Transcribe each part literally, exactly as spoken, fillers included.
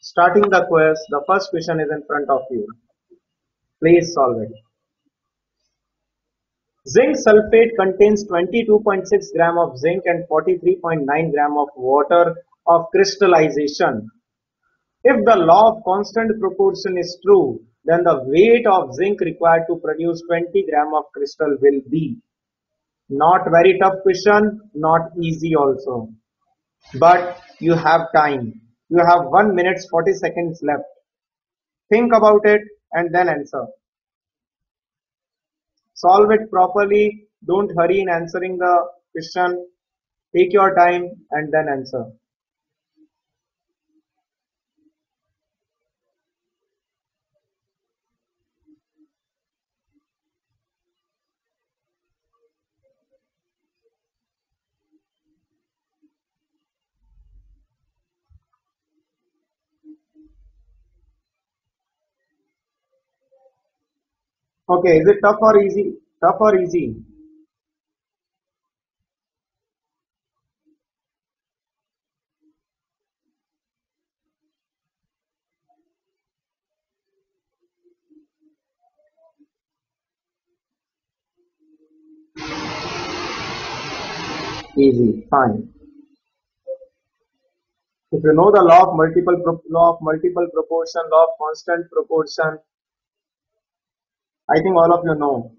Starting the quiz, the first question is in front of you. Please solve it. Zinc sulfate contains twenty-two point six gram of zinc and forty-three point nine gram of water of crystallization. If the law of constant proportion is true, then the weight of zinc required to produce twenty gram of crystal will be. Not very tough question, not easy also. But you have time. You have one minute forty seconds left. Think about it and then answer. Solve it properly. Don't hurry in answering the question. Take your time and then answer. Okay, is it tough or easy? Tough or easy? Easy, fine. If you know the law of multiple pro law of multiple proportion, law of constant proportion, I think all of you know.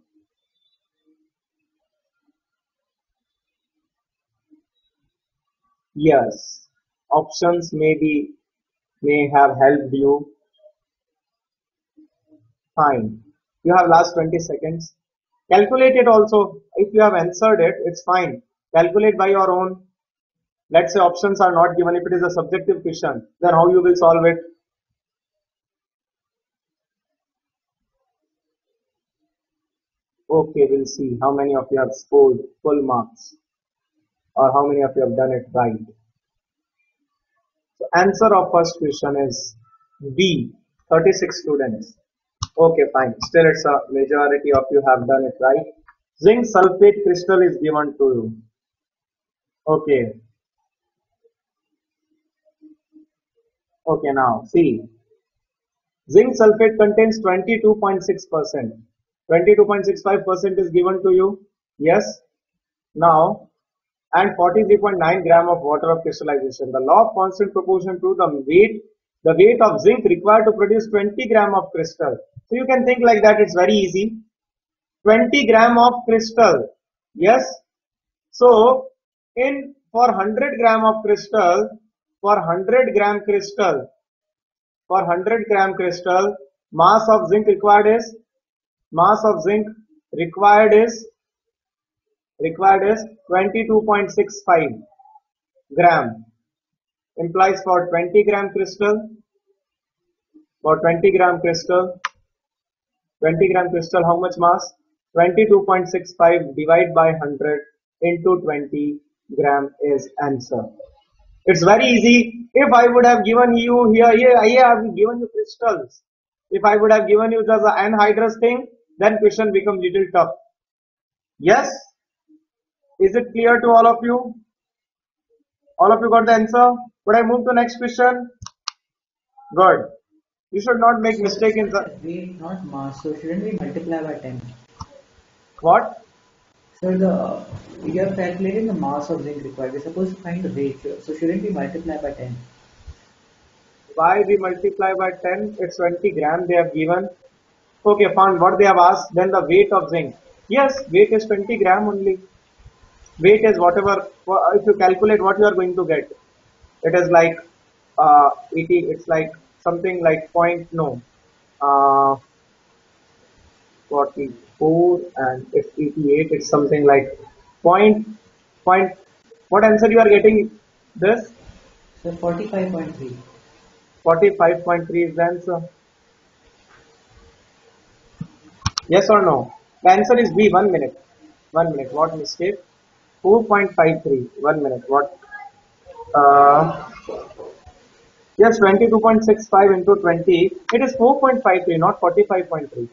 Yes, options may be may have helped you. Fine. You have last twenty seconds. Calculate it also. If you have answered it, it's fine. Calculate by your own. Let's say options are not given. If it is a subjective question, then how you will solve it? Okay, we'll see how many of you have scored full marks or how many of you have done it right. So answer of first question is B, thirty-six students. Okay, fine. Still it's a majority of you have done it right. Zinc sulfate crystal is given to you. Okay. Okay, now see. Zinc sulfate contains twenty-two point six percent. twenty-two point six five percent is given to you. Yes. Now, and forty-three point nine gram of water of crystallization. The law of constant proportion to the weight, the weight of zinc required to produce twenty gram of crystal. So you can think like that. It's very easy. twenty gram of crystal. Yes. So in for one hundred gram of crystal, for one hundred gram crystal, for one hundred gram crystal, mass of zinc required is mass of zinc required is required is twenty-two point six five gram. Implies for twenty gram crystal, for twenty gram crystal, twenty gram crystal, how much mass? twenty-two point six five divided by one hundred into twenty gram is answer. It's very easy. If I would have given you here, here, here I have given you crystals. If I would have given you just the anhydrous thing, then question becomes little tough. Yes? Is it clear to all of you? All of you got the answer? Could I move to next question? Good. You should not make mistake in the weight, not mass. So shouldn't we multiply by ten? what? So the you have calculated the mass of zinc required. We're supposed to find the weight. So shouldn't we multiply by ten? Why we multiply by ten? It's twenty gram they have given. Okay, fine. What they have asked, then the weight of zinc. Yes, weight is twenty gram only. Weight is whatever. If you calculate what you are going to get, it is like uh, eighty. It's like something like point no, uh, forty-four, and it's eighty-eight. It's something like point point. What answer you are getting? This So forty-five point three. forty-five point three is the answer. Yes or no? The answer is B. One minute. One minute. What mistake? four point five three. One minute. What? Uh, yes, twenty-two point six five into twenty. It is four point five three, not forty-five point three.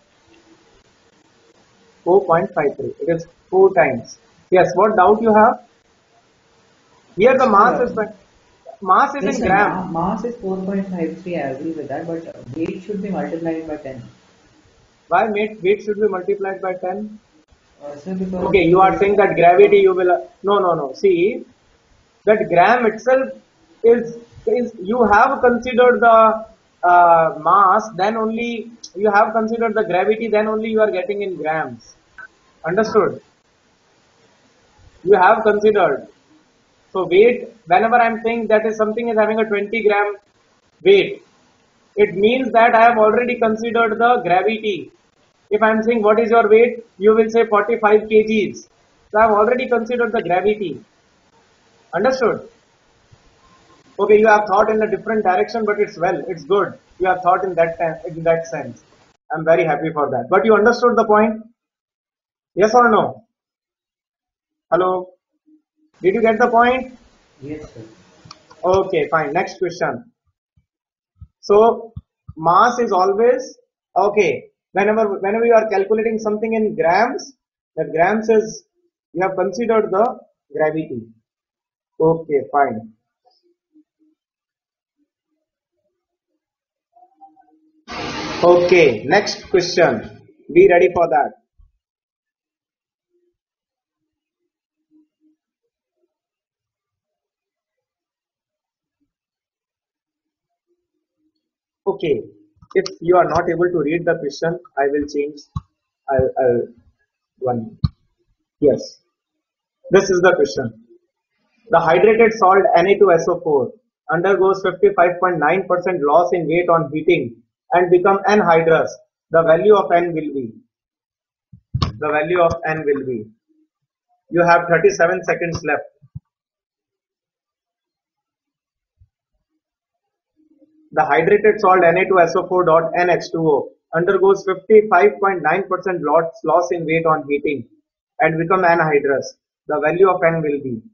four point five three. It is four times. Yes. What doubt you have? Here the mass is mass is Yes, in sir. Ma gram. mass is four point five three. I agree with that, but uh, weight should be multiplied by ten. Why weight weight should be multiplied by ten? Uh, sir, because Okay, there you is are saying also that gravity you will, no, no, no. See, that gram itself is, is you have considered the uh, mass, then only you have considered the gravity, then only you are getting in grams. Understood? You have considered. So weight, whenever I'm saying that is something is having a twenty gram weight, it means that I have already considered the gravity. If I'm saying what is your weight, you will say forty-five kgs. So I've already considered the gravity. Understood? Okay, you have thought in a different direction, but it's well, it's good. You have thought in that in that sense. I'm very happy for that. But you understood the point? Yes or no? Hello? Did you get the point? yes, sir. Okay, fine. Next question. So mass is always okay. Whenever whenever you are calculating something in grams, the grams is you have considered the gravity. Okay, fine. Okay, next question. Be ready for that. Okay, if you are not able to read the question, I will change. I'll, I'll one. Yes, this is the question. The hydrated salt Na two S O four undergoes fifty-five point nine percent loss in weight on heating and become anhydrous. The value of N will be. The value of N will be. You have thirty-seven seconds left. The hydrated salt Na two S O four dot N H two O undergoes fifty-five point nine percent loss, loss in weight on heating and become anhydrous. The value of N will be.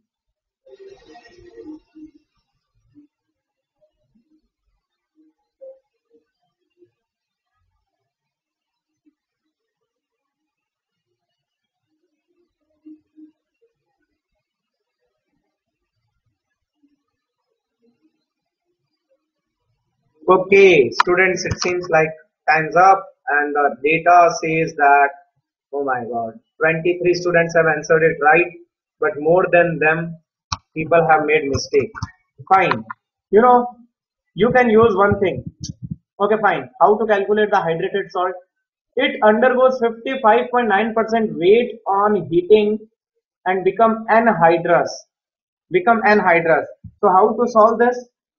Okay, students, it seems like time's up, and the data says that, oh my god, twenty-three students have answered it right, but more than them, people have made mistake. Fine. You know, you can use one thing. Okay, fine. How to calculate the hydrated salt? It undergoes fifty-five point nine percent weight on heating and become anhydrous. Become anhydrous. So how to solve this?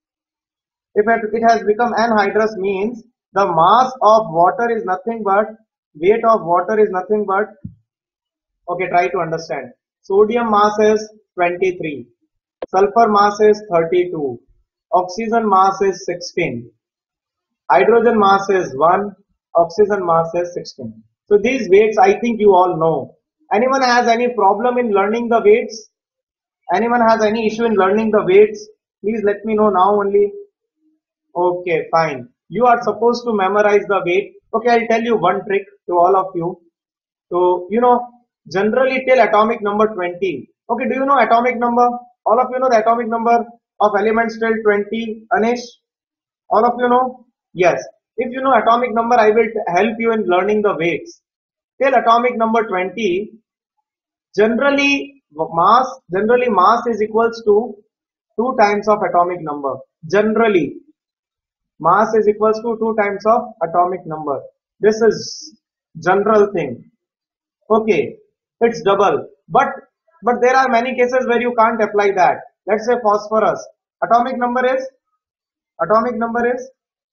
If it, it has become anhydrous means the mass of water is nothing but weight of water is nothing but, okay, try to understand. Sodium mass is twenty-three, sulfur mass is thirty-two, oxygen mass is sixteen, hydrogen mass is one, oxygen mass is sixteen. So these weights I think you all know. Anyone has any problem in learning the weights? Anyone has any issue in learning the weights? Please let me know now only. Okay, fine. You are supposed to memorize the weight. Okay, I'll tell you one trick to all of you. So, you know, generally till atomic number twenty. Okay, do you know atomic number? All of you know the atomic number of elements till twenty, Anish? All of you know? Yes. If you know atomic number, I will help you in learning the weights. Till atomic number twenty, generally mass, generally mass is equals to two times of atomic number. Generally, mass is equals to two times of atomic number. This is general thing. Okay, it's double. But but there are many cases where you can't apply that. Let's say phosphorus. Atomic number is atomic number is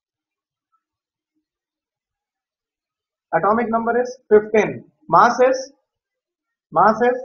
atomic number is fifteen. Mass is mass is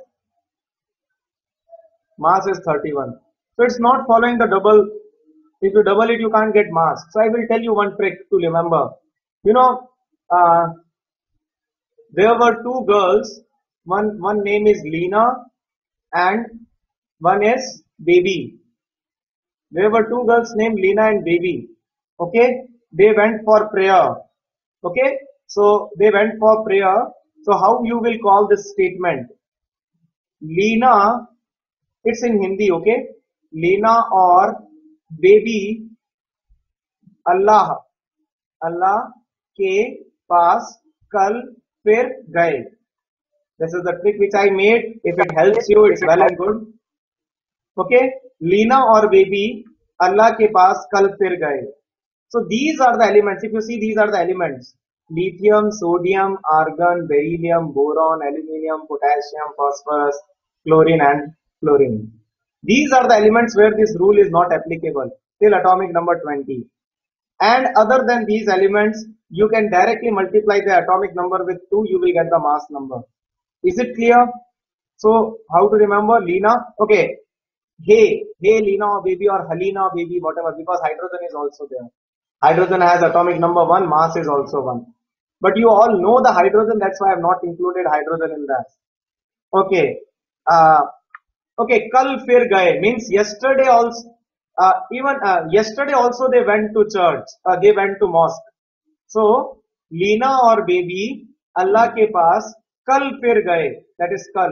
mass is thirty-one. So it's not following the double. If you double it, you can't get mass. So I will tell you one trick to remember. You know, uh, there were two girls. One one name is Lena and one is Baby. There were two girls named Lena and Baby. Okay, they went for prayer. Okay, so they went for prayer. So how you will call this statement? Lena, it's in Hindi. Okay, Lena or baby अल्लाह अल्लाह के पास कल फिर गए. This is the trick which I made. If it helps you, it's well and good. Okay, Leena और baby अल्लाह के पास कल फिर गए. So these are the elements. If you see, these are the elements: lithium, sodium, argon, beryllium, boron, aluminium, potassium, phosphorus, chlorine, and fluorine. These are the elements where this rule is not applicable till atomic number twenty. And other than these elements, you can directly multiply the atomic number with two, you will get the mass number. Is it clear? So how to remember? Lena, okay, hey, hey Lena or baby, or Halina baby, whatever, because hydrogen is also there. Hydrogen has atomic number one, mass is also one. But you all know the hydrogen, that's why I have not included hydrogen in that. Okay, uh, okay, kal fir gaye means yesterday also, uh, even uh, yesterday also they went to church, uh, they went to mosque. So Lena or baby Allah ke paas kal fir gaye, that is kal.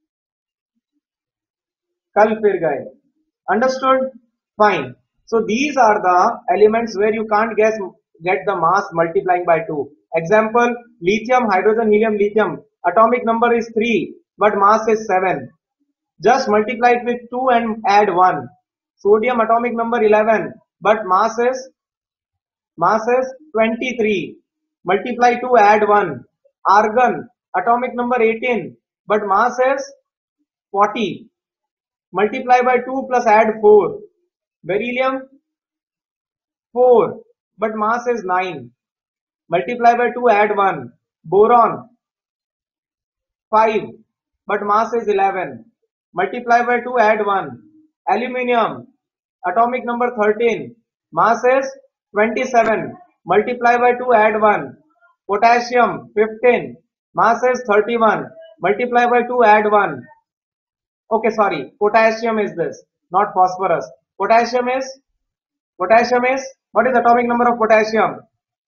Kal fir gaye. Understood? Fine. So these are the elements where you can't guess get the mass multiplying by two. Example: lithium, hydrogen, helium, lithium. Atomic number is three, but mass is seven. Just multiply it with two and add one. Sodium atomic number eleven, but mass is mass is twenty-three. Multiply two, add one. Argon atomic number eighteen, but mass is forty. Multiply by two plus add four. Beryllium four, but mass is nine. Multiply by two, add one. Boron five, but mass is eleven. Multiply by two, add one. Aluminium atomic number thirteen, mass is twenty-seven. Multiply by two, add one. Potassium fifteen, mass is thirty-one. Multiply by two, add one. Okay, sorry, potassium is this, not phosphorus. Potassium is, potassium is, what is atomic number of potassium?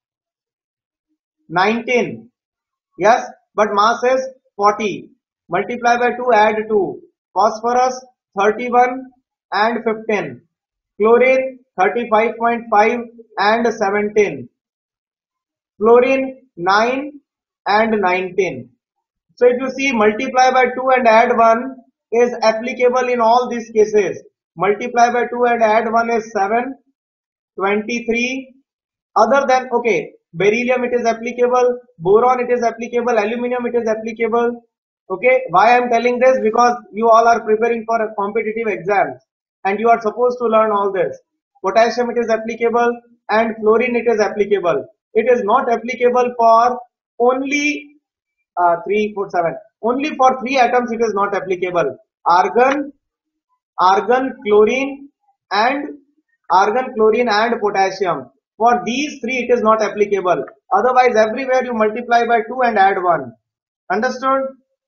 nineteen. Yes, but mass is forty. Multiply by two, add two. Phosphorus thirty-one and fifteen. Chlorine thirty-five point five and seventeen. Fluorine nine and nineteen. So if you see, multiply by two and add one is applicable in all these cases. Multiply by two and add one is seven, twenty-three. Other than, okay, beryllium it is applicable, boron it is applicable, aluminium it is applicable. Okay, why I am telling this? Because you all are preparing for a competitive exams and you are supposed to learn all this. Potassium it is applicable and fluorine it is applicable. It is not applicable for only uh, three, four, seven. Only for three atoms it is not applicable. Argon, argon, chlorine, and argon, chlorine, and potassium. For these three it is not applicable. Otherwise, everywhere you multiply by two and add one. Understood?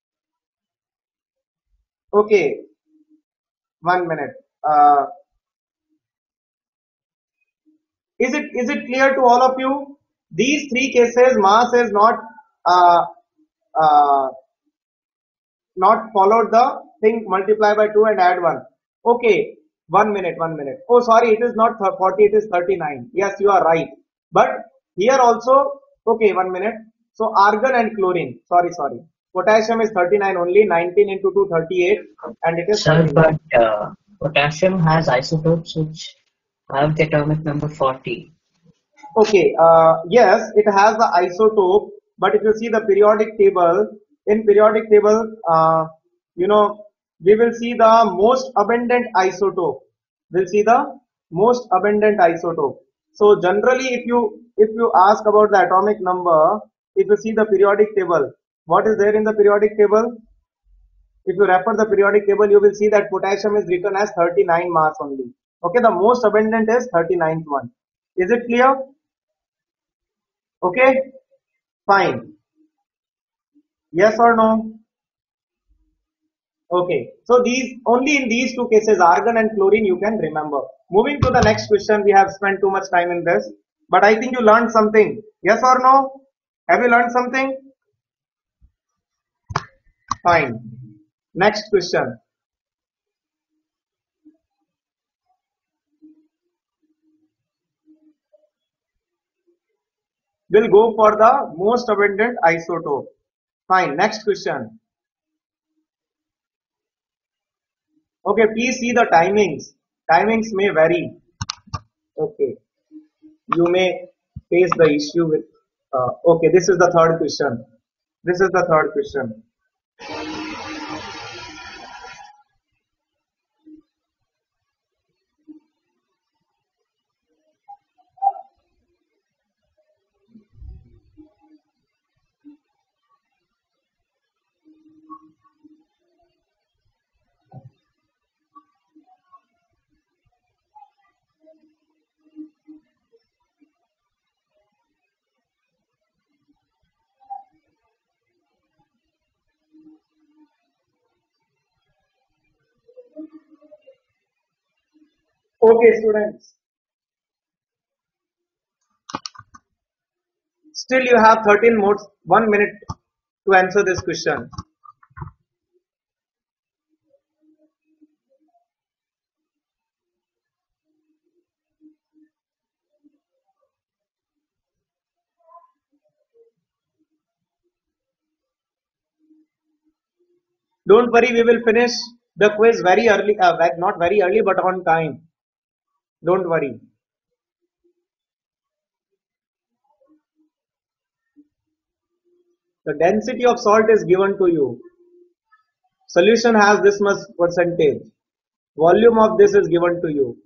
Okay. One minute. Uh, is it is it clear to all of you? These three cases, mass is not uh, uh, not followed the thing, multiply by two and add one. Okay, one minute, one minute. Oh, sorry, it is not forty, it is thirty-nine. Yes, you are right. But here also, okay, one minute. So argon and chlorine, sorry, sorry. Potassium is thirty-nine only, nineteen into two, thirty-eight, and it is Sir, thirty-nine. but uh, potassium has isotopes which have the atomic number forty. Okay, uh, yes, it has the isotope, but if you see the periodic table, in periodic table, uh, you know, we will see the most abundant isotope. We'll see the most abundant isotope. So generally, if you if you ask about the atomic number, if you see the periodic table, what is there in the periodic table? If you refer the periodic table, you will see that potassium is written as thirty-nine mass only. Okay, the most abundant is thirty-ninth one. Is it clear? Okay, fine. Yes or no? Okay, so these only in these two cases, argon and chlorine, you can remember. Moving to the next question, we have spent too much time in this, but I think you learned something. Yes or no? Have you learned something? Fine. Next question. will go for the most abundant isotope. Fine. Next question. Okay, please see the timings. Timings may vary. Okay, you may face the issue with. Uh, okay, this is the third question. This is the third question. Okay, students. Still, you have thirteen more, one minute to answer this question. Don't worry, we will finish the quiz very early, uh, not very early, but on time. Don't worry. The density of salt is given to you. Solution has this much percentage. Volume of this is given to you.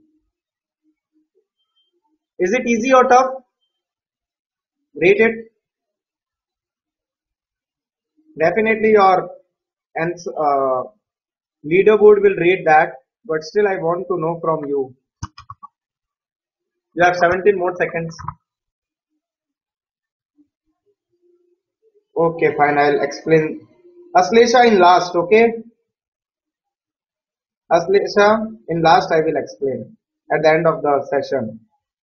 Is it easy or tough? Rate it. Definitely your and uh, leaderboard will rate that, but still I want to know from you. You have seventeen more seconds. Okay, fine. I'll explain. Aslesha in last, okay? Aslesha in last I will explain at the end of the session.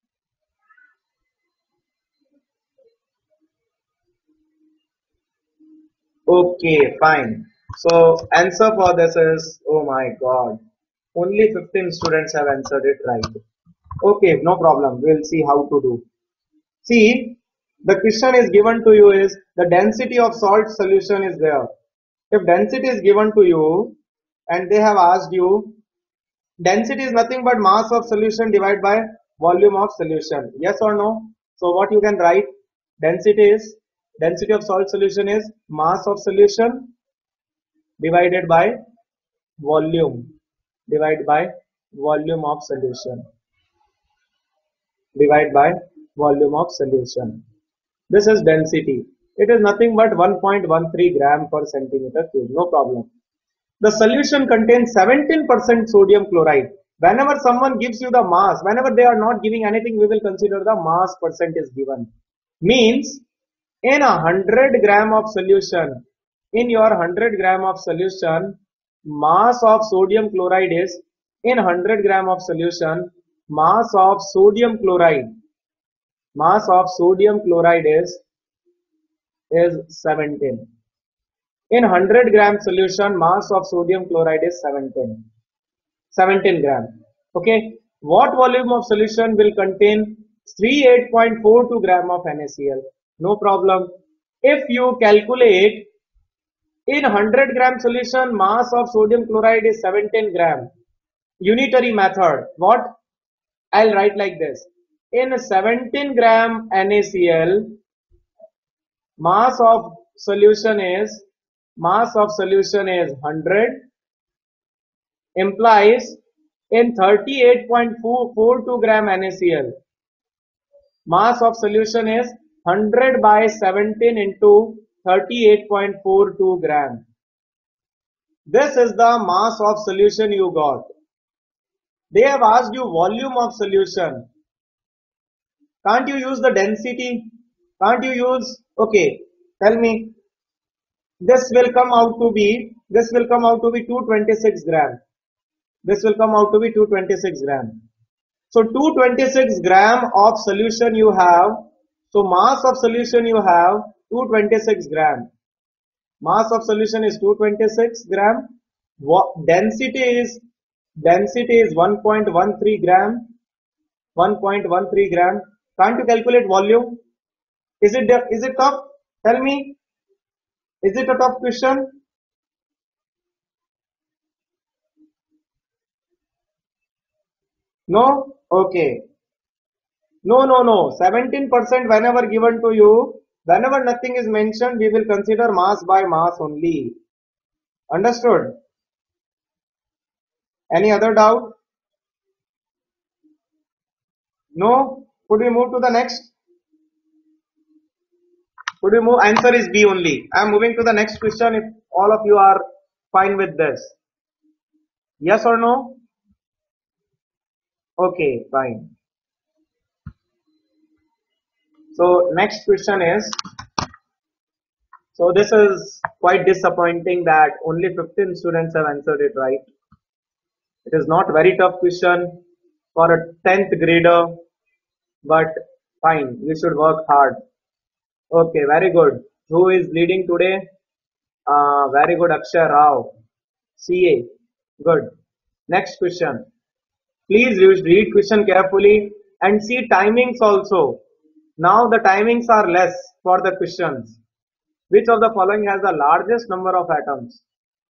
Okay, fine. So answer for this is, oh my god, only fifteen students have answered it right. Okay, no problem. We'll see how to do. See, the question is given to you is the density of salt solution is there. If density is given to you and they have asked you, density is nothing but mass of solution divided by volume of solution. Yes or no? So what you can write? Density is, density of salt solution is mass of solution divided by volume, divided by volume of solution, divided by volume of solution. This is density. It is nothing but one point one three gram per centimeter cube. No problem. The solution contains seventeen percent sodium chloride. Whenever someone gives you the mass, whenever they are not giving anything, we will consider the mass percent is given. Means in a hundred gram of solution, in your hundred gram of solution, mass of sodium chloride is in hundred gram of solution, mass of sodium chloride, mass of sodium chloride is is seventeen. In hundred gram solution, mass of sodium chloride is seventeen. seventeen gram. Okay. What volume of solution will contain thirty-eight point four two gram of NaCl? No problem. If you calculate in hundred gram solution, mass of sodium chloride is seventeen gram. Unitary method. What? I'll write like this. In seventeen gram NaCl, mass of solution is mass of solution is one hundred, implies in thirty-eight point four two gram NaCl, mass of solution is one hundred by seventeen into thirty-eight point four two gram. This is the mass of solution you got. They have asked you volume of solution. Can't you use the density? Can't you use, okay, tell me, this will come out to be, this will come out to be two hundred twenty-six gram. This will come out to be two hundred twenty-six gram. So two hundred twenty-six gram of solution you have. So mass of solution you have two hundred twenty-six gram. Mass of solution is two hundred twenty-six gram. Density is, density is one point one three gram. one point one three gram. Can't you calculate volume? Is it is it tough? Tell me. Is it a tough question? No? Okay. No, no, no. seventeen percent whenever given to you, whenever nothing is mentioned, we will consider mass by mass only. Understood? Any other doubt? No? Could we move to the next? Could we move? Answer is B only. I am moving to the next question if all of you are fine with this. Yes or no? Okay, fine. So next question is, so this is quite disappointing that only fifteen students have answered it right. It is not very tough question for a tenth grader, but fine, you should work hard. Okay, very good. Who is leading today? Uh, very good, Akshay Rao. C A. Good. Next question. Please read question carefully and see timings also. Now the timings are less for the questions. Which of the following has the largest number of atoms?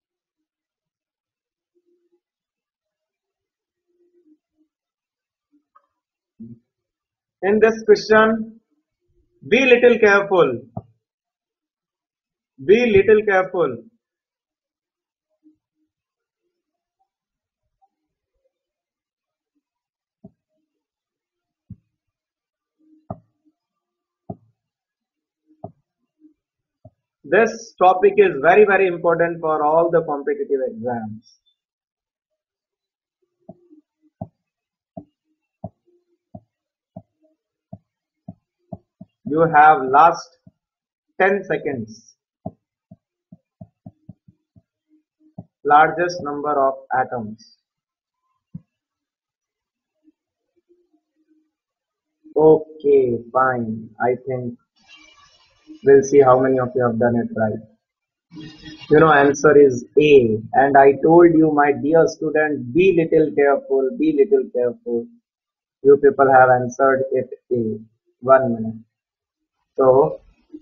In this question, be little careful. Be little careful. This topic is very very important for all the competitive exams. You have last ten seconds. Largest number of atoms. Okay, fine. I think we'll see how many of you have done it right. You know, answer is A. And I told you, my dear student, be little careful, be little careful. You people have answered it A. One minute. So,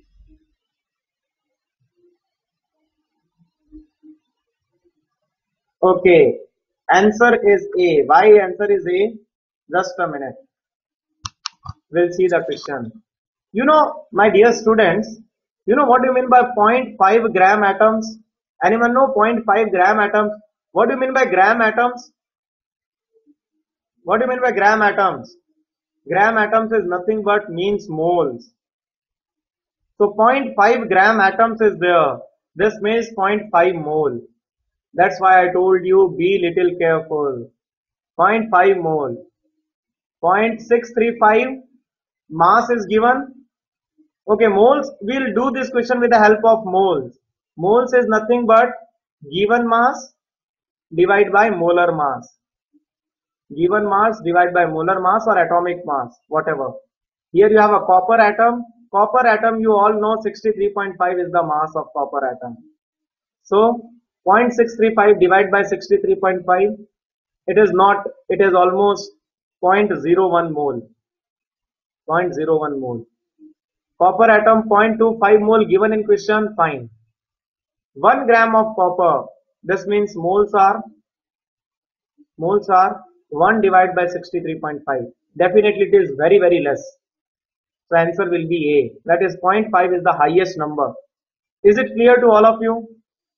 okay. Answer is A. Why answer is A? Just a minute. We'll see the question. You know, my dear students, you know what do you mean by zero point five gram atoms? Anyone know zero point five gram atoms? What do you mean by gram atoms? What do you mean by gram atoms? Gram atoms is nothing but means moles. So zero point five gram atoms is there. This means zero point five mole. That's why I told you be little careful. zero point five mole. zero point six three five mass is given. Okay, moles, we'll do this question with the help of moles. Moles is nothing but given mass divided by molar mass. Given mass divided by molar mass or atomic mass, whatever. Here you have a copper atom. Copper atom, you all know sixty-three point five is the mass of copper atom. So zero point six three five divided by sixty-three point five, it is not, it is almost zero point zero one mole. zero point zero one mole. Copper atom zero point two five mole given in question, fine. one gram of copper, this means moles are, moles are one divided by sixty-three point five. Definitely it is very very less. So answer will be A. That is zero point five is the highest number. Is it clear to all of you? zero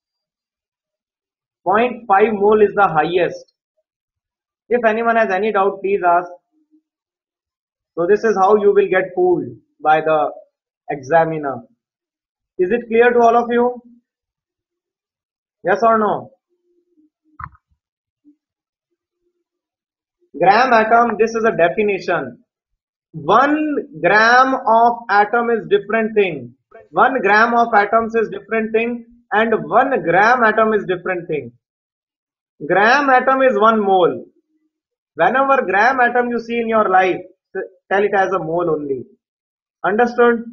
point five mole is the highest. If anyone has any doubt, please ask. So this is how you will get fooled by the examiner. Is it clear to all of you? Yes or no? Gram atom, this is a definition. One gram of atom is different thing. One gram of atoms is different thing and one gram atom is different thing. Gram atom is one mole. Whenever gram atom you see in your life, tell it as a mole only. Understood?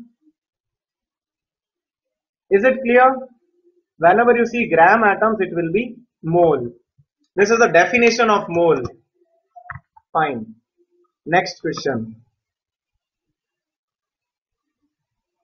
Is it clear? Whenever you see gram atoms, it will be mole. This is the definition of mole. Fine. Next question.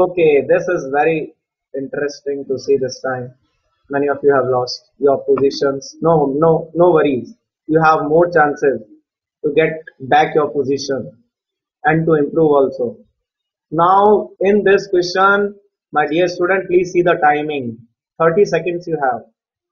Okay, this is very interesting to see this time. Many of you have lost your positions. No, no, no worries. You have more chances to get back your position and to improve also. Now, in this question, my dear student, please see the timing. thirty seconds you have.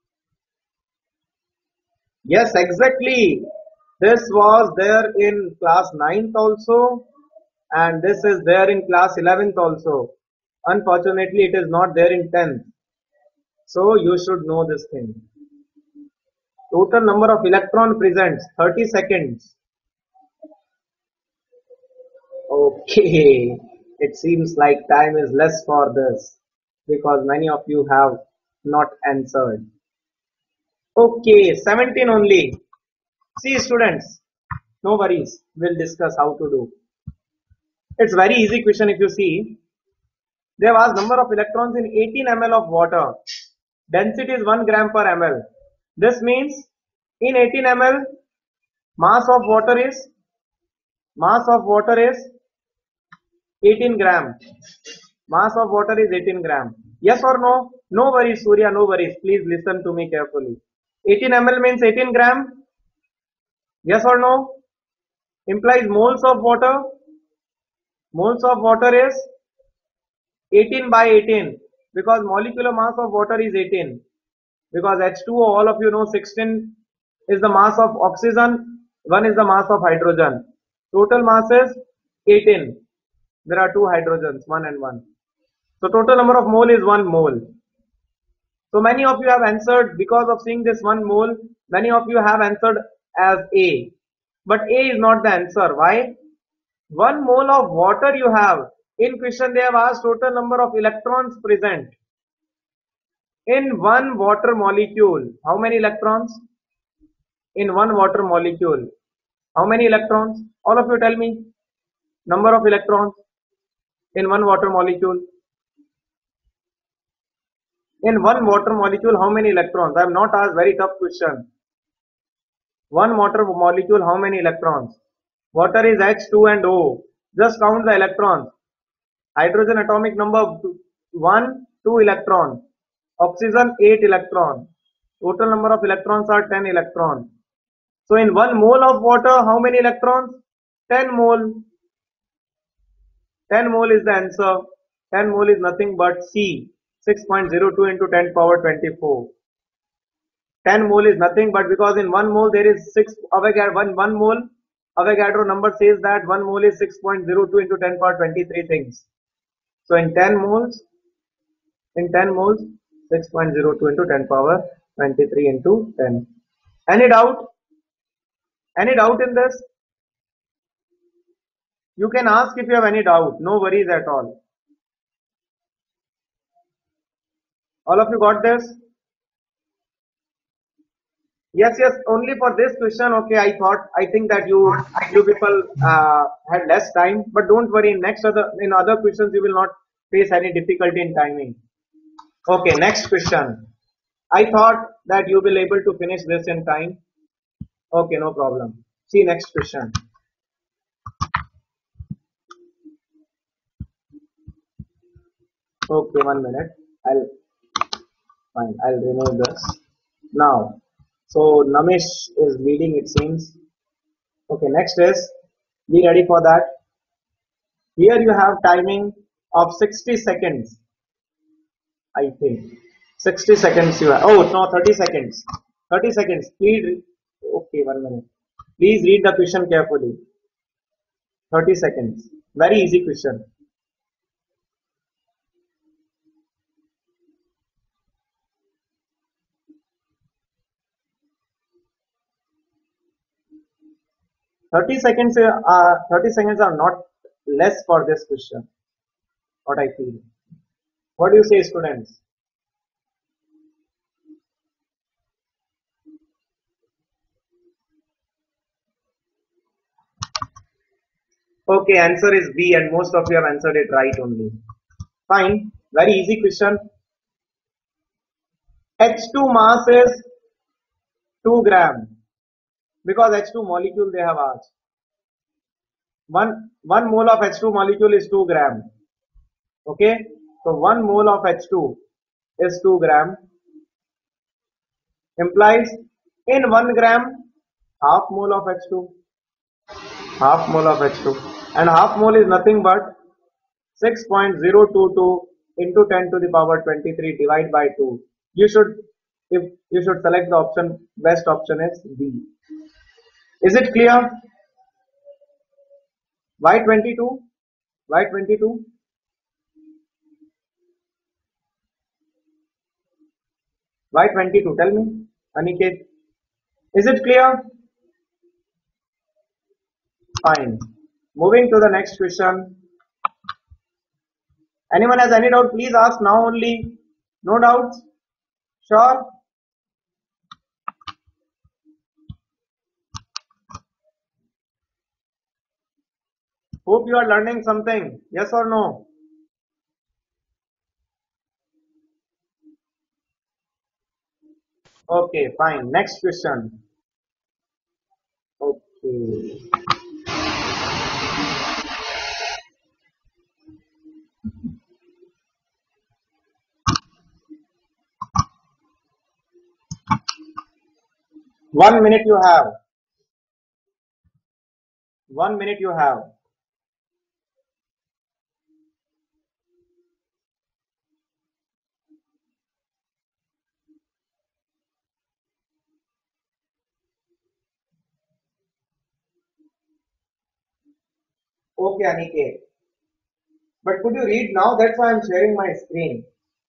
Yes, exactly. This was there in class ninth also, and this is there in class eleventh also. Unfortunately, it is not there in tenth. So you should know this thing. Total number of electron presents thirty seconds. Okay, it seems like time is less for this because many of you have not answered. Okay, seventeen only. See students, no worries. We'll discuss how to do. It's very easy question if you see. There was number of electrons in eighteen milliliters of water. Density is one gram per ml. This means in eighteen milliliters, mass of water is mass of water is eighteen gram. Mass of water is eighteen gram. Yes or no? No worries, Surya, no worries. Please listen to me carefully. eighteen milliliters means eighteen gram. Yes or no? Implies moles of water. Moles of water is eighteen by eighteen because molecular mass of water is eighteen. Because H two O, all of you know, sixteen is the mass of oxygen, one is the mass of hydrogen. Total mass is eighteen. There are two hydrogens, one and one. So total number of mole is one mole. So many of you have answered because of seeing this one mole. Many of you have answered as A. But A is not the answer. Why? One mole of water you have. In question they have asked total number of electrons present in one water molecule. How many electrons? In one water molecule. How many electrons? All of you tell me. Number of electrons in one water molecule. In one water molecule, how many electrons? I have not asked very tough question. One water molecule, how many electrons? Water is H two and O. Just count the electrons. Hydrogen atomic number one, two electrons. Oxygen eight electrons. Total number of electrons are ten electrons. So in one mole of water, how many electrons? ten mole. ten mole is the answer. ten mole is nothing but C. six point zero two into ten power twenty-four. ten mole is nothing but because in one mole there is six Avogadro, one, one mole Avogadro number says that one mole is six point zero two into ten power twenty-three things. So in ten moles, in ten moles, six point zero two into ten power twenty-three into ten. Any doubt? Any doubt in this? You can ask if you have any doubt. No worries at all. All of you got this? Yes, yes, only for this question. Okay, I thought, I think that you, you people uh, had less time, but don't worry. In next other, in other questions, you will not face any difficulty in timing. Okay, next question. I thought that you will able to finish this in time. Okay, no problem. See next question. Okay, one minute. I'll fine. I'll remove this now. So Namish is leading, it seems. Okay, next is, be ready for that. Here you have timing of sixty seconds. I think sixty seconds you have. Oh no, thirty seconds. thirty seconds. Please. Okay, one minute. Please read the question carefully. thirty seconds. Very easy question. thirty seconds are thirty seconds are not less for this question. What I feel. What do you say, students? Okay, answer is B, and most of you have answered it right only. Fine. Very easy question. H two mass is two gram because H two molecule they have asked. One one mole of H two molecule is two gram. Okay, so one mole of H two is two gram, implies in one gram half mole of H two, half mole of H two, and half mole is nothing but six point zero two two into ten to the power twenty-three divided by two. You should, if you should select the option, best option is B. Is it clear? Why twenty-two? Why twenty-two? Why twenty-two? Tell me, Aniket. Is it clear? Fine. Moving to the next question. Anyone has any doubt? Please ask now only. No doubts? Sure? Hope you are learning something. Yes or no? Okay, fine. Next question. Okay. One minute you have. One minute you have. Okay, Aniket. But could you read now? That's why I'm sharing my screen.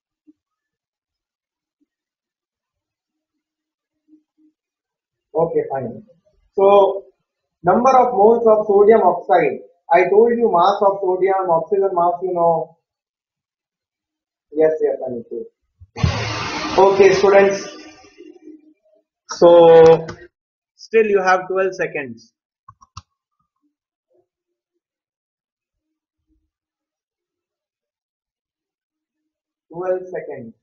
Okay, fine. So, number of moles of sodium oxide. I told you mass of sodium, oxygen mass, you know. Yes, yes, Aniket. Okay, students. So, still you have twelve seconds. twelve seconds.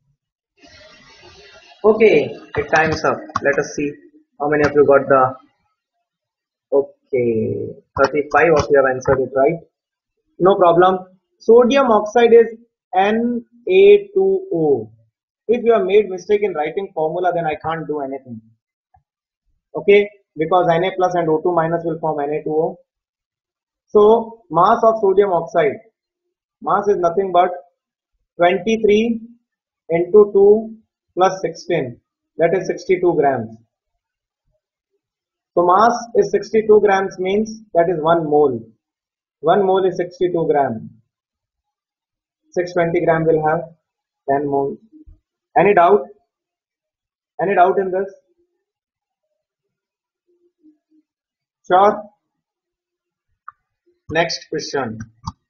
Okay, it time's up. Let us see how many of you got the. Okay, thirty-five of you have answered it right. No problem. Sodium oxide is N A two O. If you have made mistake in writing formula, then I can't do anything. Okay, because Na plus and O two minus will form Na two O. So mass of sodium oxide, mass is nothing but twenty-three into two plus sixteen, that is sixty-two grams. So mass is sixty-two grams, means that is one mole. one mole is sixty-two gram. six hundred twenty gram will have ten moles. Any doubt? Any doubt in this? Sure. Next question.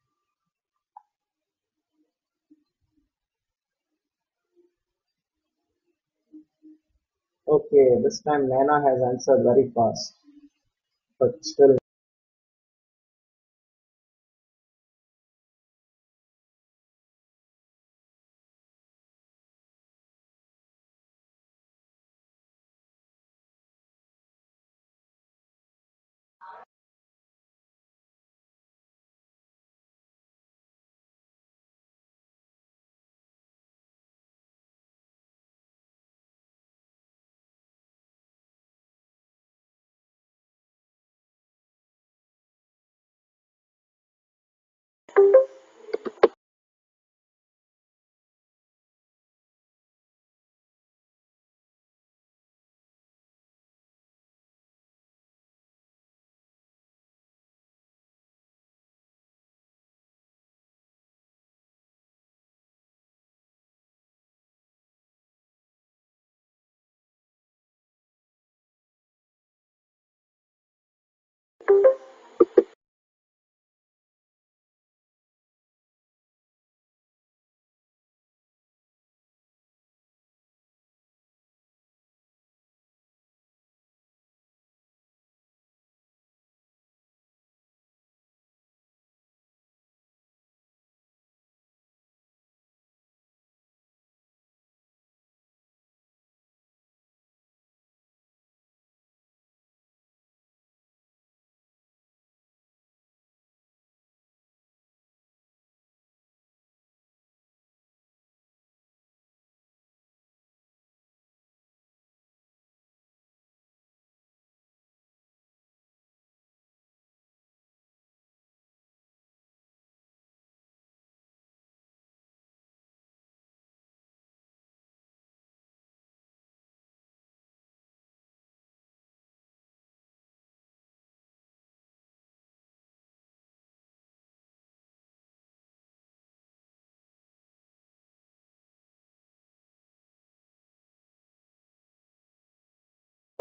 Okay, this time Nana has answered very fast, but still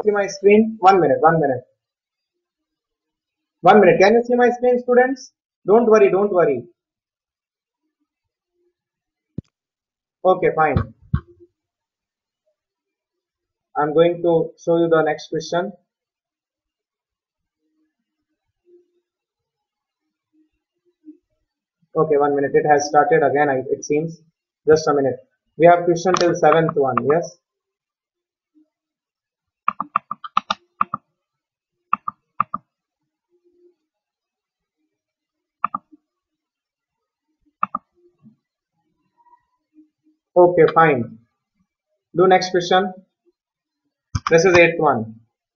see my screen? One minute, one minute. One minute. Can you see my screen, students? Don't worry, don't worry. Okay, fine. I'm going to show you the next question. Okay, one minute. It has started again, I- it seems. Just a minute. We have question till seventh one, yes? Okay, fine. Do next question. This is eighth one.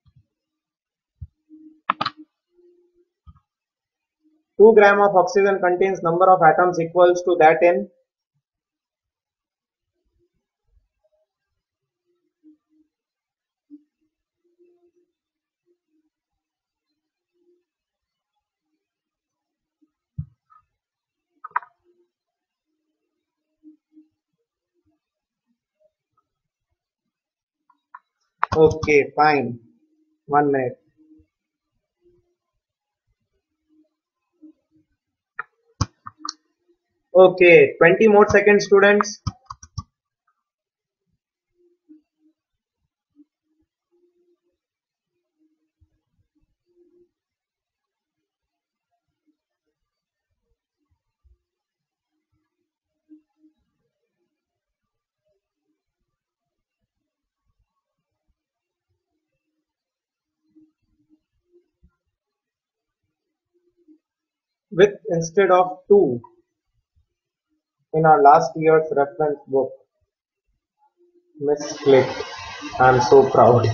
two gram of oxygen contains number of atoms equals to that in. Okay, fine. One minute. Okay, twenty more seconds, students. With instead of two in our last year's reference book, misclicked. I'm so proud.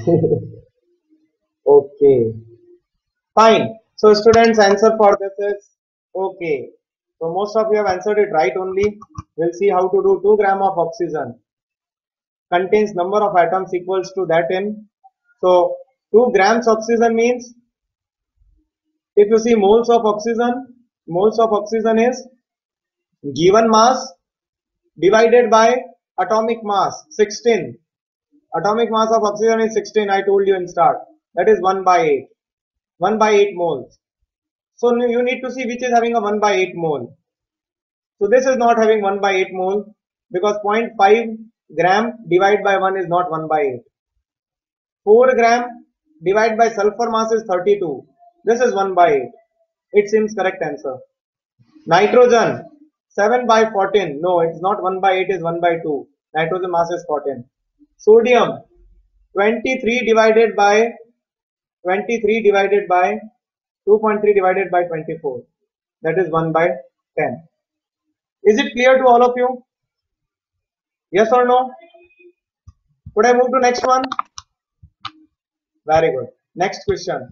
Okay, fine. So students, answer for this is okay. So most of you have answered it right only. We'll see how to do two gram of oxygen contains number of atoms equals to that in. So two grams oxygen means, if you see moles of oxygen, moles of oxygen is given mass divided by atomic mass sixteen. Atomic mass of oxygen is sixteen, I told you in start. That is one by eight. one by eight moles. So you need to see which is having a one by eight mole. So this is not having one by eight mole because zero point five gram divided by one is not one by eight. four gram divided by sulfur mass is thirty-two. This is one by eight. It seems correct answer. Nitrogen seven by fourteen. No, it's not one by eight, is one by two. Nitrogen mass is fourteen. Sodium twenty-three divided by twenty-three divided by two point three divided by twenty-four. That is one by ten. Is it clear to all of you? Yes or no? Could I move to next one? Very good. Next question.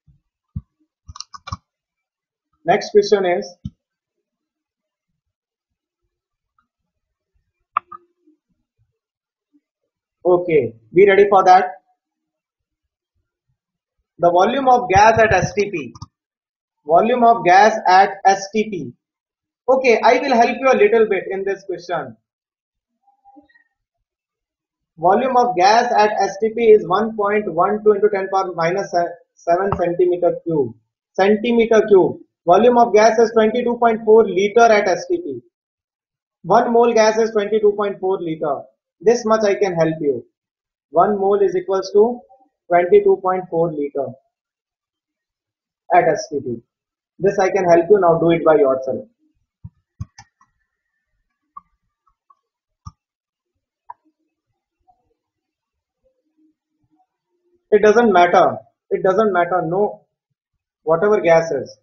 Next question is, okay, be ready for that. The volume of gas at S T P. Volume of gas at S T P. Okay, I will help you a little bit in this question. Volume of gas at S T P is one point one two into ten power minus seven centimeter cube. Centimeter cube. Volume of gas is twenty-two point four liter at S T P. one mole gas is twenty-two point four liter. This much I can help you. one mole is equals to twenty-two point four liter at S T P. This I can help you. Now do it by yourself. It doesn't matter. It doesn't matter. No, whatever gas is.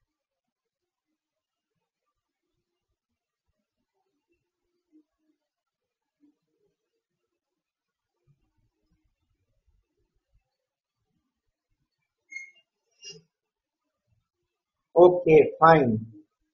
Okay, fine.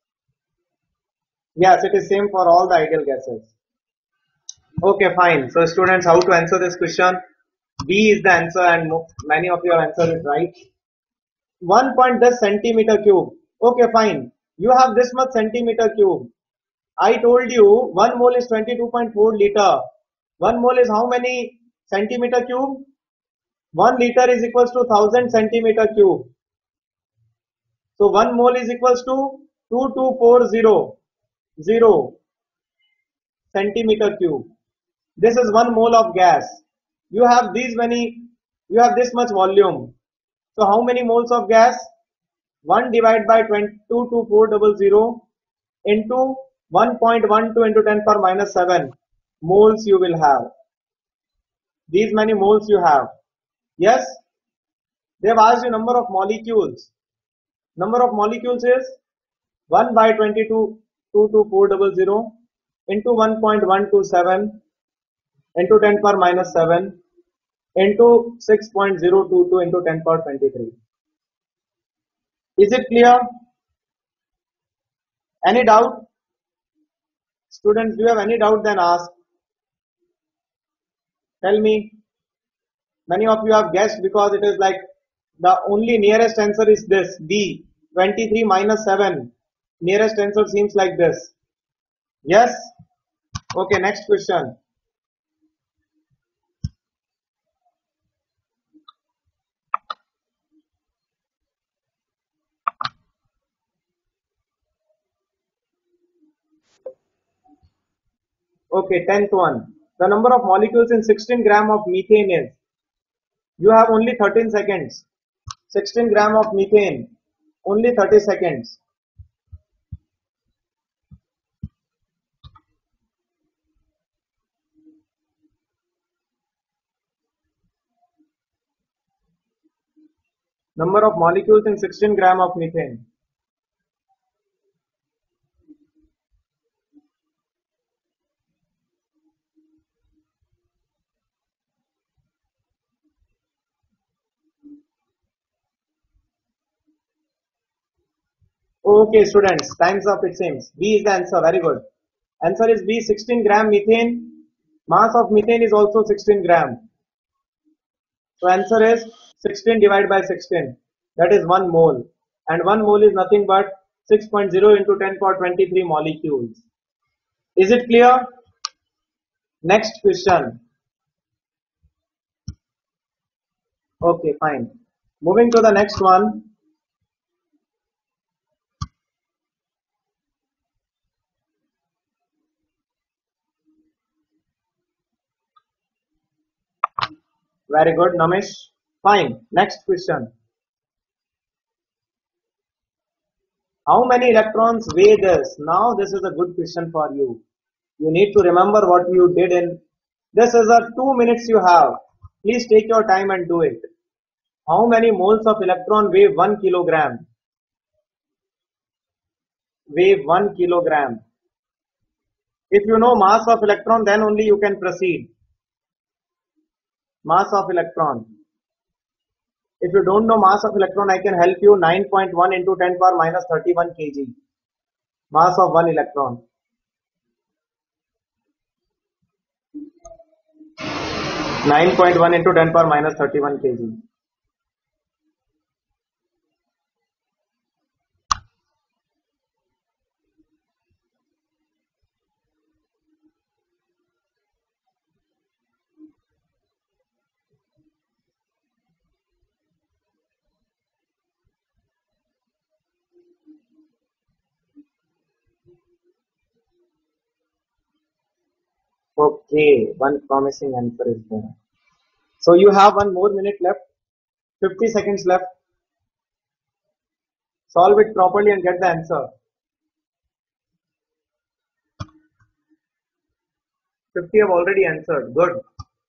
Yes, it is same for all the ideal gases. Okay, fine. So students, how to answer this question? B is the answer and many of you have answered it right. one point one zero centimeter cube. Okay, fine. You have this much centimeter cube. I told you one mole is twenty-two point four liter. one mole is how many centimeter cube? one liter is equals to one thousand centimeter cube. So one mole is equals to two thousand two hundred forty centimeter cube. This is one mole of gas. You have these many, you have this much volume. So how many moles of gas? one divided by two two four hundred into one point one two into ten power minus seven moles you will have. These many moles you have. Yes? They have asked you number of molecules. Number of molecules is one by twenty-two two two four hundred into one point one two seven into ten power minus seven into six point zero two two into ten power twenty-three. Is it clear? Any doubt? Students, do you have any doubt? Then ask. Tell me. Many of you have guessed because it is like the only nearest answer is this B. twenty-three minus seven. Nearest answer seems like this. Yes? Okay, next question. Okay, tenth one. The number of molecules in sixteen gram of methane is. You have only thirteen seconds. sixteen gram of methane. Only thirty seconds. Number of molecules in sixteen gram of methane. Okay, students, time's up it seems. B is the answer. Very good. Answer is B, sixteen gram methane. Mass of methane is also sixteen gram. So answer is sixteen divided by sixteen. That is one mole. And one mole is nothing but six point zero into ten power twenty-three molecules. Is it clear? Next question. Okay, fine. Moving to the next one. Very good, Namish. Fine. Next question. How many electrons weigh this? Now this is a good question for you. You need to remember what you did in. This is a two minutes you have. Please take your time and do it. How many moles of electron weigh one kilogram? Weigh one kilogram. If you know mass of electron, then only you can proceed. Mass of electron. If you don't know mass of electron, I can help you. nine point one into ten power minus thirty-one kilograms. Mass of one electron. nine point one into ten power minus thirty-one kilograms. Okay, one promising answer is there. So you have one more minute left, fifty seconds left. Solve it properly and get the answer. fifty have already answered. Good.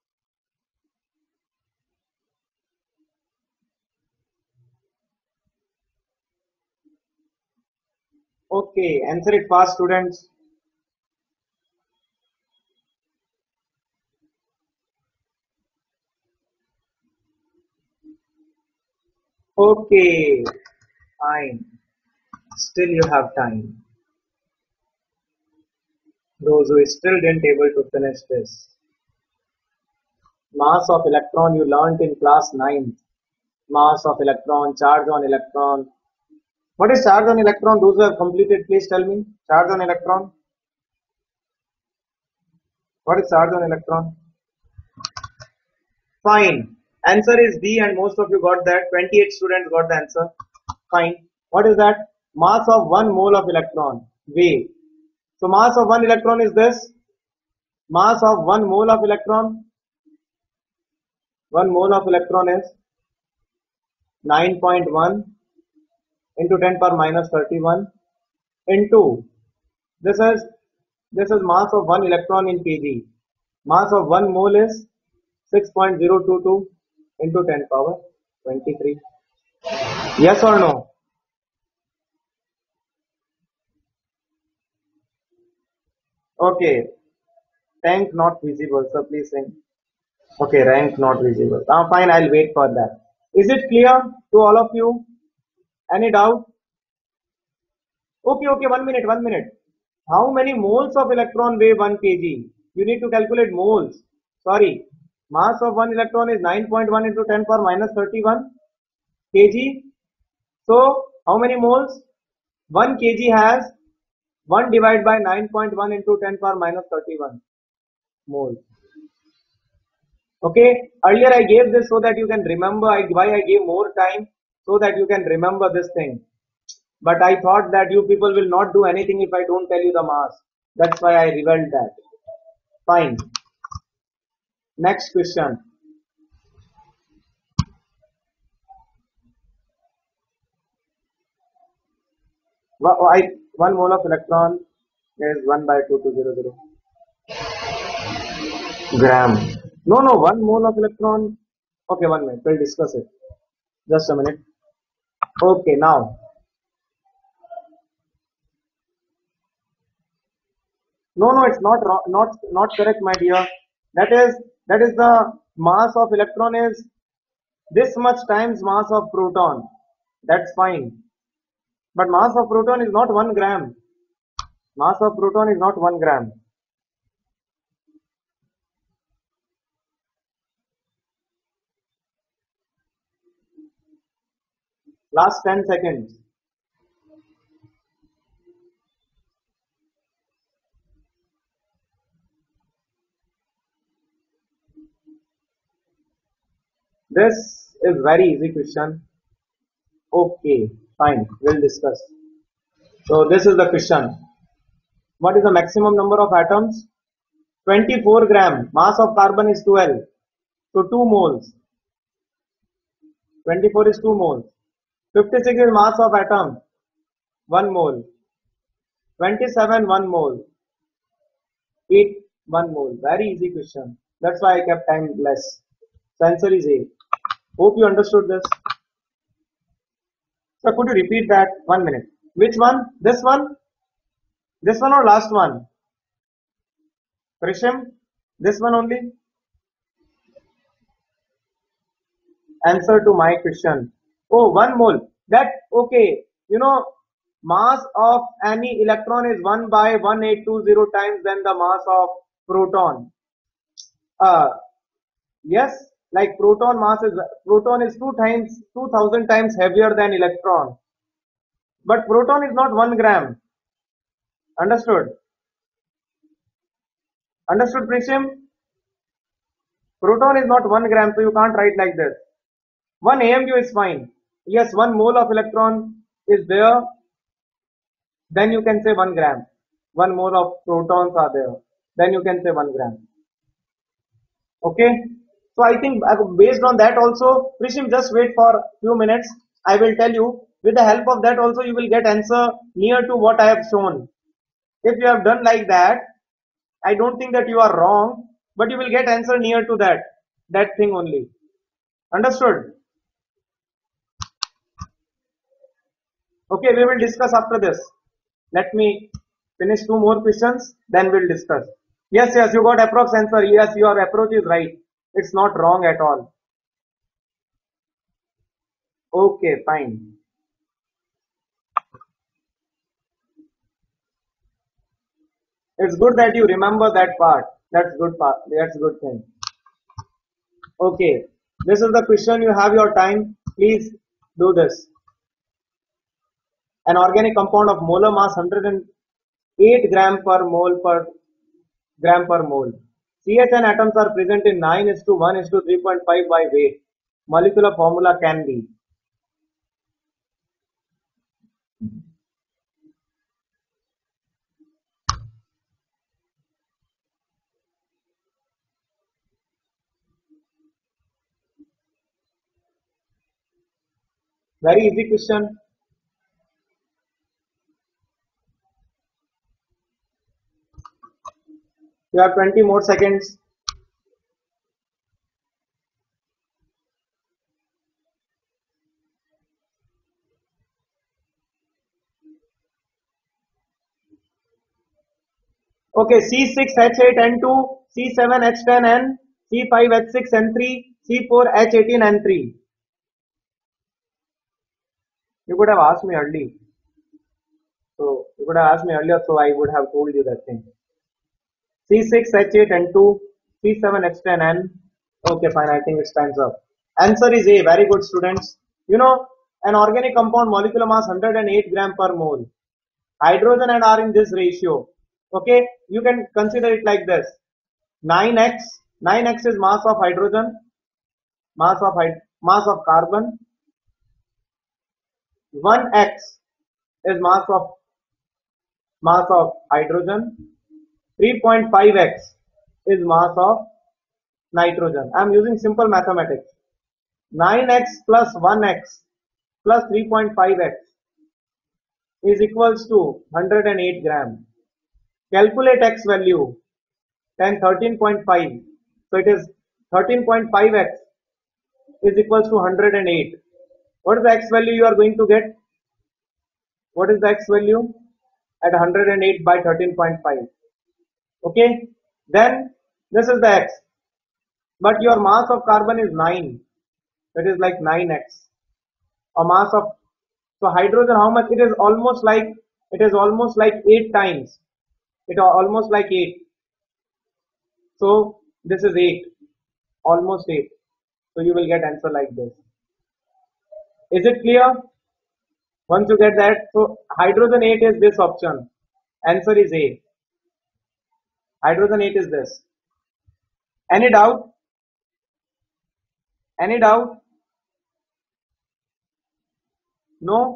Okay, answer it fast, students. Okay, fine. Still you have time. Those who still didn't able to finish this. Mass of electron you learnt in class nine. Mass of electron, charge on electron. What is charge on electron? Those who have completed, please tell me. Charge on electron. What is charge on electron? Fine. Answer is D, and most of you got that. twenty-eight students got the answer. Fine. What is that? Mass of one mole of electron. Wave. So mass of one electron is this. Mass of one mole of electron. One mole of electron is nine point one into ten power minus thirty-one into this is this is mass of one electron in kg. Mass of one mole is six point zero two two into ten power twenty-three. Yes or no? Okay. Tank not visible, so please sing. Okay, rank not visible. Ah, fine, I'll wait for that. Is it clear to all of you? Any doubt? Okay, okay, one minute, one minute. How many moles of electron weigh one kg? You need to calculate moles. Sorry. Mass of one electron is nine point one into ten power minus thirty-one kg. So, how many moles? one kg has one divided by nine point one into ten power minus thirty-one moles. Okay, earlier I gave this so that you can remember. I, why I gave more time so that you can remember this thing. But I thought that you people will not do anything if I don't tell you the mass. That's why I revealed that. Fine. Next question. I, one mole of electron is one by two two zero zero gram. No, no, one mole of electron. Okay, one minute. We'll discuss it. Just a minute. Okay, now. No, no, it's not wrong, not not correct, my dear. That is that is the mass of electron is this much times mass of proton. That's fine. But mass of proton is not one gram. Mass of proton is not one gram. Last ten seconds. This is very easy question. Okay, fine. We'll discuss. So this is the question. What is the maximum number of atoms? twenty-four gram. Mass of carbon is twelve. So two moles. twenty-four is two moles. fifty-six is mass of atom. one mole. twenty-seven, one mole. eight, one mole. Very easy question. That's why I kept time less. So answer is A. Hope you understood this. So could you repeat that? One minute. Which one? This one? This one or last one? Prisham? This one only? Answer to my question. Oh, one mole. That, okay. You know, mass of any electron is one by one eight two zero times than the mass of proton. Uh, yes, like proton mass is, proton is two times, two thousand times heavier than electron. But proton is not one gram. Understood? Understood, Prisham? Proton is not one gram, so you can't write like this. one A M U is fine. Yes, one mole of electron is there. Then you can say one gram. One mole of protons are there. Then you can say one gram. Okay? So I think based on that also, Prisham, just wait for a few minutes. I will tell you. With the help of that also, you will get answer near to what I have shown. If you have done like that, I don't think that you are wrong, but you will get answer near to that, that thing only. Understood? Okay, we will discuss after this. Let me finish two more questions, then we'll discuss. Yes, yes, you got approx answer. Yes, your approach is right. It's not wrong at all. Okay, fine. It's good that you remember that part. That's good part. That's good thing. Okay, this is the question. You have your time. Please do this. An organic compound of molar mass one hundred eight gram per mole per gram per mole. C H N atoms are present in nine is to one is to three point five by weight. molecular formula can be? Very easy question. You have twenty more seconds. Okay, C six H eight N two, C seven H ten N, C five H six N three, C four H eighteen N three. You could have asked me early. So you could have asked me earlier, so I would have told you that thing. C six H eight N two, C seven H ten N. Okay, fine. I think it stands up. Answer is A. Very good, students. You know, an organic compound molecular mass one hundred eight gram per mole. Hydrogen and are in this ratio. Okay, you can consider it like this. nine x, nine x is mass of hydrogen, mass of hyd mass of carbon. one x is mass of mass of hydrogen. three point five x is mass of nitrogen. I am using simple mathematics. nine x plus one x plus three point five x is equals to one hundred eight gram. Calculate x value, then thirteen point five. So it is thirteen point five x is equals to one hundred eight. What is the x value you are going to get? What is the x value? At one hundred eight by thirteen point five. Okay, then this is the x. But your mass of carbon is nine. It is like nine x. A mass of, so hydrogen, how much? It is almost like, it is almost like eight times. It is almost like eight. So this is eight. Almost eight. So you will get answer like this. Is it clear? Once you get that, so hydrogen eight is this option. Answer is A. Hydrogen eight is this. Any doubt? Any doubt? No?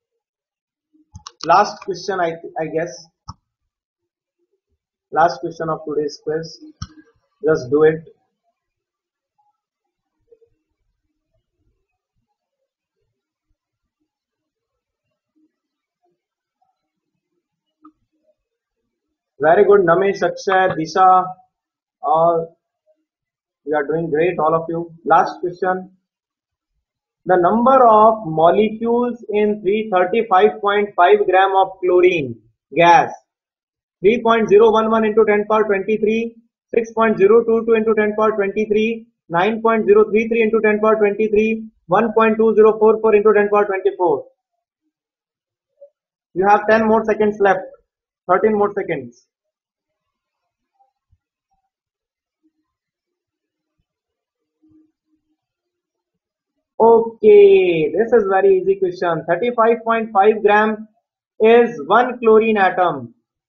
Last question, I, I guess. Last question of today's quiz. Just do it. Very good, Namesh, Akshay, Disha. All you are doing great, all of you. Last question. The number of molecules in three hundred thirty-five point five gram of chlorine gas, three point zero one one into ten power twenty-three, six point zero two two into ten power twenty-three, nine point zero three three into ten power twenty-three, one point two zero four four into ten power twenty-four. You have ten more seconds left. thirteen more seconds. Okay, this is very easy question. thirty-five point five gram is one chlorine atom.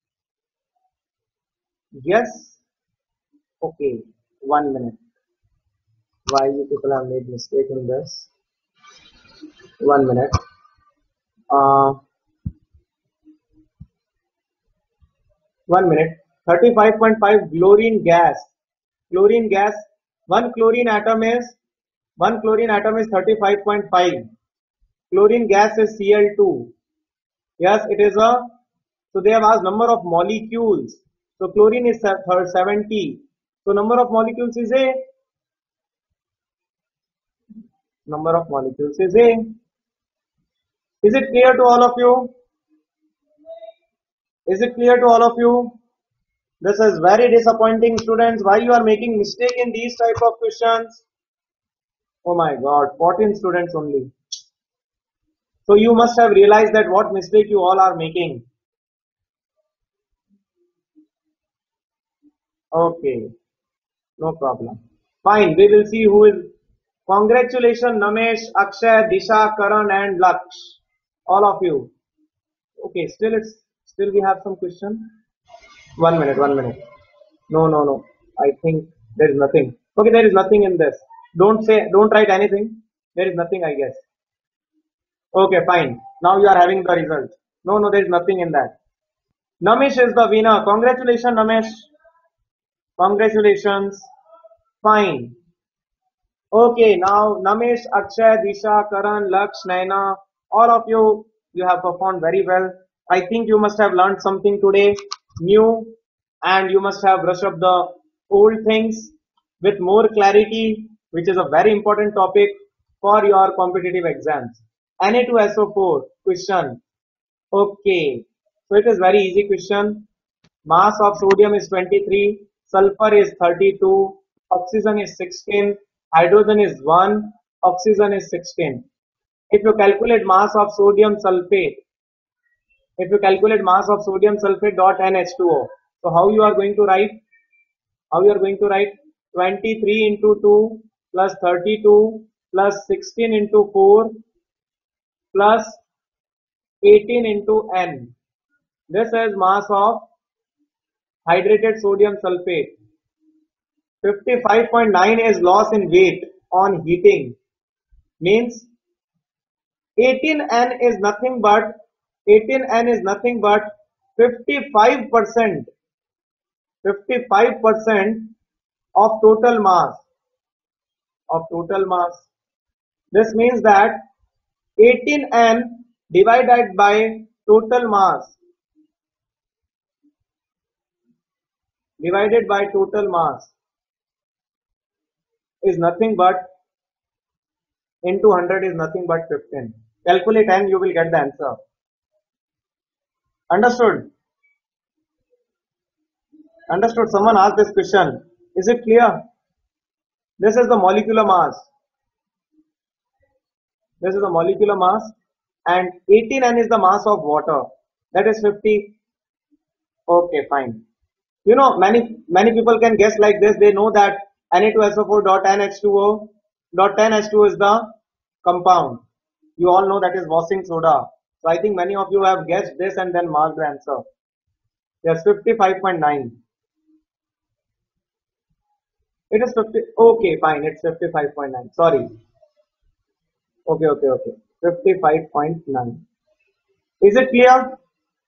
Yes. Okay, one minute. Why you people have made mistake in this? One minute. Uh, one minute. thirty-five point five chlorine gas. Chlorine gas. One chlorine atom is one chlorine atom is thirty-five point five. Chlorine gas is C L two. Yes, it is a. So they have asked number of molecules. So chlorine is seventy. So number of molecules is A. Number of molecules is A. Is it clear to all of you? Is it clear to all of you? This is very disappointing, students. Why you are making mistake in these type of questions? Oh my God, fourteen students only. So you must have realized that what mistake you all are making. Okay, no problem. Fine, we will see who is. Congratulations, Namesh, Akshay, Disha, Karan, and Laksh. All of you. Okay, still it's still we have some question. One minute, one minute. No, no, no. I think there is nothing. Okay, there is nothing in this. Don't say, don't write anything. There is nothing, I guess. Okay, fine. Now you are having the result. No, no, there is nothing in that. Namesh is the winner. Congratulations, Namesh. Congratulations. Fine. Okay, now Namesh, Akshay, Disha, Karan, Laksh, Naina, all of you, you have performed very well. I think you must have learned something today new, and you must have brushed up the old things with more clarity, which is a very important topic for your competitive exams. Na two S O four question. Okay, so it is very easy question. Mass of sodium is twenty-three, sulfur is thirty-two, oxygen is sixteen, hydrogen is one, oxygen is sixteen. If you calculate mass of sodium sulfate, if you calculate mass of sodium sulfate dot N H two O, so how you are going to write? How you are going to write? twenty-three into two plus thirty-two plus sixteen into four plus eighteen into N. This is mass of hydrated sodium sulfate. fifty-five point nine is loss in weight on heating, means eighteen N is nothing but eighteen N is nothing but fifty-five percent fifty-five percent of total mass of total mass. This means that eighteen N divided by total mass divided by total mass is nothing but into one hundred is nothing but fifteen. Calculate and you will get the answer. Understood? Understood? Someone asked this question. Is it clear? This is the molecular mass. This is the molecular mass, and eighteen N is the mass of water. That is fifty. Okay, fine. You know, many many people can guess like this. They know that Na two S O four dot N H two O dot ten H two is the compound. You all know that is washing soda. So I think many of you have guessed this and then marked the answer. Yes, fifty-five point nine. It is fifty. Okay, fine. It's fifty-five point nine. Sorry. Okay, okay, okay. fifty-five point nine. Is it clear?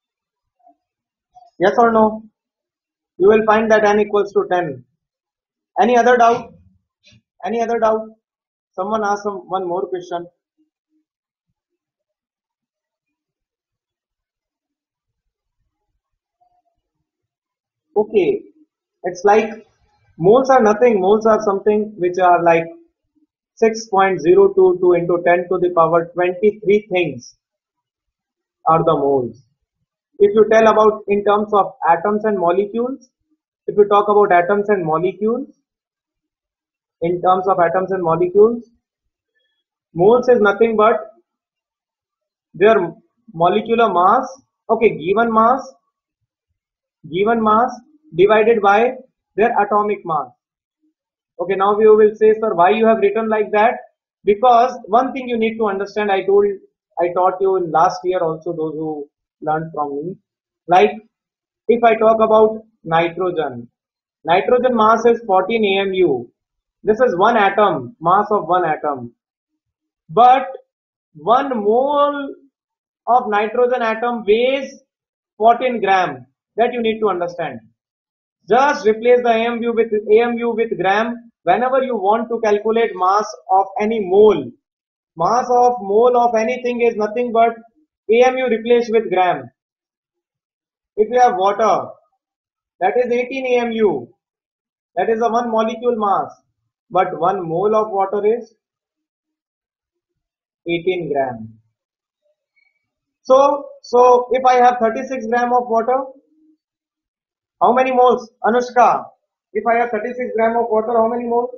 Yes or no? You will find that N equals to ten. Any other doubt? Any other doubt? Someone ask some one more question. Okay, it's like moles are nothing. Moles are something which are like six point zero two two into ten to the power twenty-three things are the moles. If you tell about in terms of atoms and molecules, if you talk about atoms and molecules, in terms of atoms and molecules, moles is nothing but their molecular mass, okay, given mass, given mass divided by their atomic mass. Okay, now we will say, sir, why you have written like that? Because one thing you need to understand, I told, I taught you in last year also, those who learned from me. Like, if I talk about nitrogen, nitrogen mass is fourteen A M U. This is one atom, mass of one atom. But one mole of nitrogen atom weighs fourteen gram. That you need to understand. Just replace the A M U with A M U with gram whenever you want to calculate mass of any mole. Mass of mole of anything is nothing but A M U replaced with gram. If you have water, that is eighteen A M U. That is a one molecule mass. But one mole of water is eighteen gram. So, so if I have thirty-six gram of water, how many moles? Anushka, if I have thirty-six gram of water, how many moles?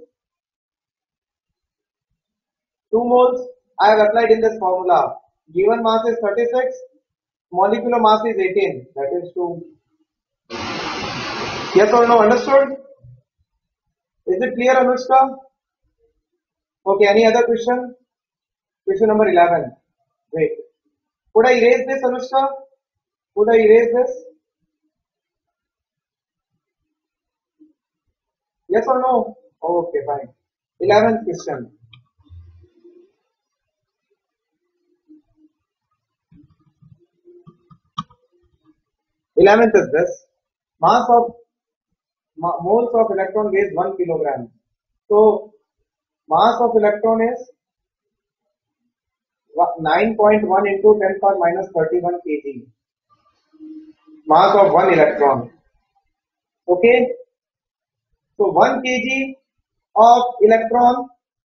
two moles. I have applied in this formula. Given mass is thirty-six, molecular mass is eighteen. That is two. Yes or no? Understood? Is it clear, Anushka? Okay, any other question? Question number eleven. Wait. Could I erase this, Anushka? Could I erase this? Yes or no? Okay, fine. eleventh question. eleventh is this. Mass of moles of electron weighs one kilogram. So mass of electron is nine point one into ten power minus thirty-one kg. Mass of one electron. Okay. So one kg of electron,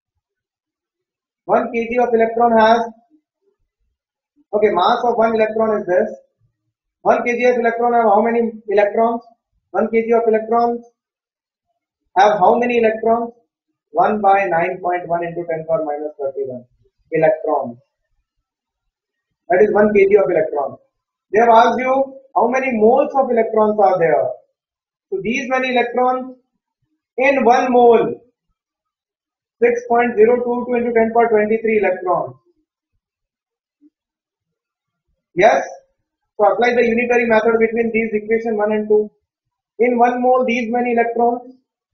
one kg of electron has, okay, mass of one electron is this. one kg of electron have how many electrons? one kg of electrons have how many electrons? one by nine point one into ten power minus thirty-one electrons. That is one kg of electron. They have asked you how many moles of electrons are there. So these many electrons in one mole, six point zero two two into ten power twenty-three electrons. Yes? So apply the unitary method between these equation one and two. In one mole, these many electrons.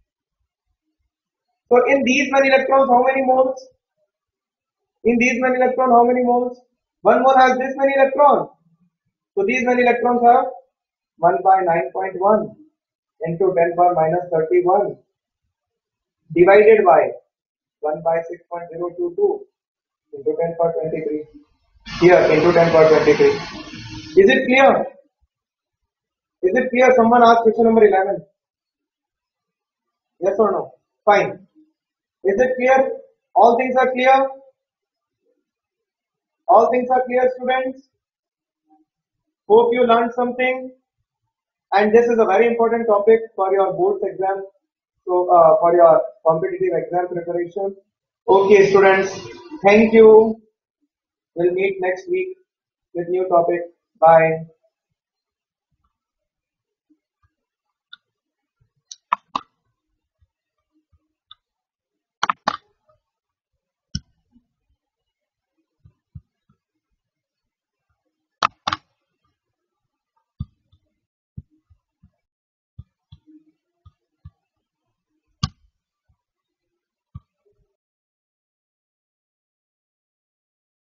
So in these many electrons, how many moles? In these many electrons, how many moles? One mole has this many electrons. So these many electrons have one by nine point one into ten power minus thirty-one divided by one by six point zero two two into ten power twenty-three. Here into ten power twenty-three. Is it clear? Is it clear? Someone asked question number eleven. Yes or no? Fine. Is it clear? All things are clear? All things are clear, students? Hope you learned something. And this is a very important topic for your boards exam. So uh, for your competitive exam preparation. Okay, students. Thank you. We'll meet next week with new topic. Bye.